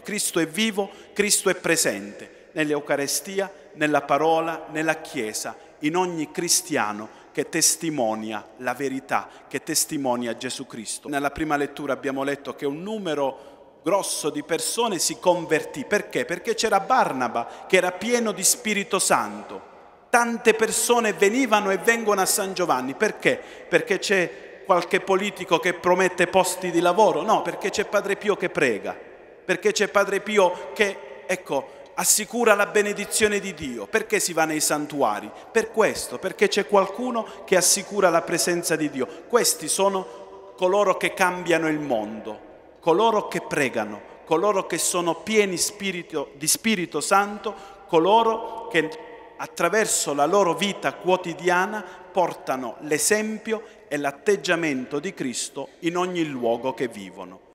Cristo è vivo, Cristo è presente nell'Eucarestia, nella parola, nella Chiesa, in ogni cristiano che testimonia la verità, che testimonia Gesù Cristo. Nella prima lettura abbiamo letto che un numero grosso di persone si convertì. Perché? Perché c'era Barnaba che era pieno di Spirito Santo. Tante persone venivano e vengono a San Giovanni. Perché? Perché c'è qualche politico che promette posti di lavoro? No, perché c'è Padre Pio che prega, perché c'è Padre Pio che, assicura la benedizione di Dio. Perché si va nei santuari? Per questo, perché c'è qualcuno che assicura la presenza di Dio. Questi sono coloro che cambiano il mondo, coloro che pregano, coloro che sono pieni di Spirito Santo, coloro che attraverso la loro vita quotidiana portano l'esempio e l'atteggiamento di Cristo in ogni luogo che vivono.